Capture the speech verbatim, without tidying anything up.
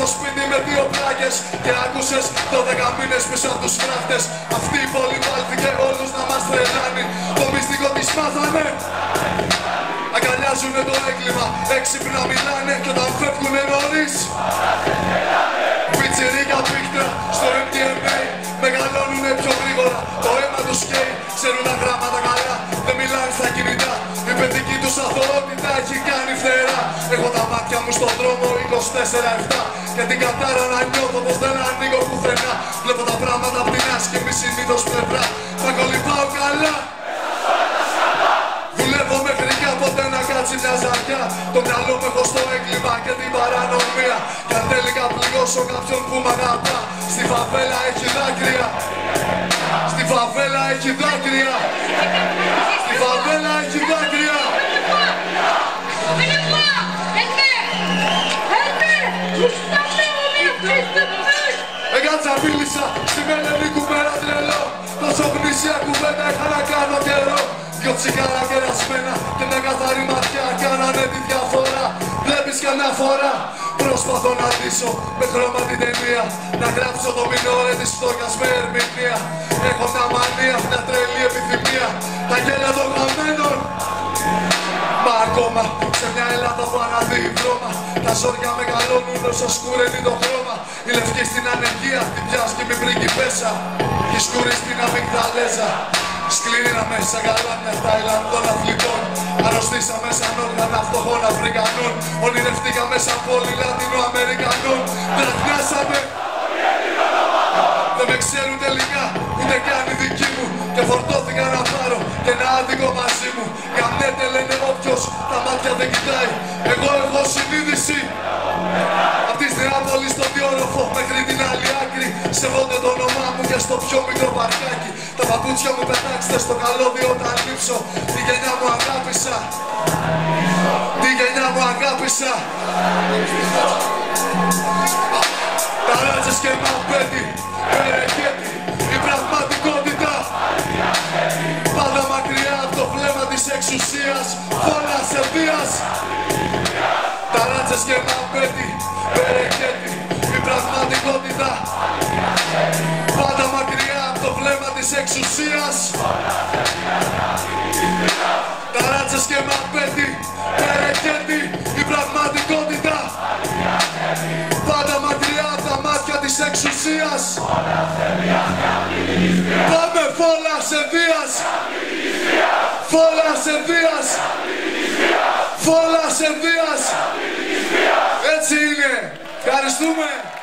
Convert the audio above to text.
στο σπίτι με δύο πλάκες και άκουσες δώδεκα μήνες πίσω από τους φράχτες. Αυτή η πόλη βάλθηκε όλους να μας τρελάνει. Το μυστικό της μάθανε. Αγκαλιάζουνε το έγκλημα, έξυπνα μιλάνε κι όταν φεύγουνε νωρίς. Πιτσιρίκα πίκτρα στο εμ ντι εμ έι μεγαλώνουνε πιο γρήγορα. Το αίμα τους καίει, ξέρουν τα γράμματα καλά, δεν μιλάνε στα κινητά. Η παιδική τους αθωότητα έχει κάνει φτερά. Έχω τα μάτια μου στον δρόμο είκοσι τέσσερα επτά και την κατάρα να νιώθω πως δεν ανοίγω πουθενά. Βλέπω τα πράγματα απ' την άσχημη συνήθως πλευρά. Θα κολυμπάω καλά. Δουλεύω μέχρι κάποτε να κάτσει μια ζαριά. Το μυαλό μου έχω στο έγκλημα και την παρανομία. Κι αν τελικά πληγώσω κάποιον που μ' αγαπά, στη φαβέλα έχει δάκρυα. Στη φαβέλα έχει δάκρυα. Στη φαβέλα έχει δάκρυα. Έκατσα μίλησα στη μελενή κουβέρα τρελό. Τόσο γνήσια κουβέντα είχα να κάνω καιρό. Δυο τσιγάρα κερασμένα και μια καθαρή ματιά κάνανε τη διαφορά. Βλέπεις καμιά φορά προσπαθώ να ντύσω με χρώμα την ταινία, να γράψω το μινόρε της φτώχειας με ερμηνεία. Έχω μια μανία, μια τρελή επιθυμία, τα γέλια των γραμμένων. Μα ακόμα σε μια Ελλάδα που αναδύει βρώμα, τα ζόρια μεγαλώνουν όσο σκουραίνει το χρώμα. Η λευκή στην ανεργία, την πιάσκει πριγκιπέσα, η σκούρη στην αμυγδαλέζα. Σκληρήνα μέσα γαλάνια Ταϊλανδών αθλητών. Αρρωστήσαμε σαν όργανα φτωχών Αφρικανών. Ονειρευτήκαμε σαν πόλη Λατινοαμερικανών. Δραχνιάσαμε. Δεν με ξέρουν τελικά, ούτε καν οι δικοί μου. Και φορτώθηκα να πάρω και ένα άδικο μαζί μου. Καμνέτε λένε όποιος τα μάτια δεν κοιτάει. Εγώ έχω συνείδηση. Απ' τη Στράπολη στο διόροφο μέχρι την άλλη άκρη. Σεβόνται το όνομά μου και στο πιο μικρό παρκάκι. Τα παπούτσια μου πετάξτε στο καλώδιο όταν λείψω. Τη γενιά μου αγάπησα. Τη γενιά μου αγάπησα. Ταράτσες και μαπέτη, περαιγέτη, η πραγματικότητα. Πάντα μακριά από το βλέμμα της εξουσίας. Φώνασε βίας. Ταράτσες και μαπέτη, περαιγέτη, η πραγματικότητα. Πάντα μακριά από το βλέμμα της εξουσίας. Ταράτσες και μαπέτη, περαιγέτη, η πραγματικότητα. Πάντα μακριά από τα μάτια της εξουσίας. Πάμε φόλα σε βίας. Φόλα σε βίας. Φόλα σε βίας. Έτσι είναι. Ευχαριστούμε.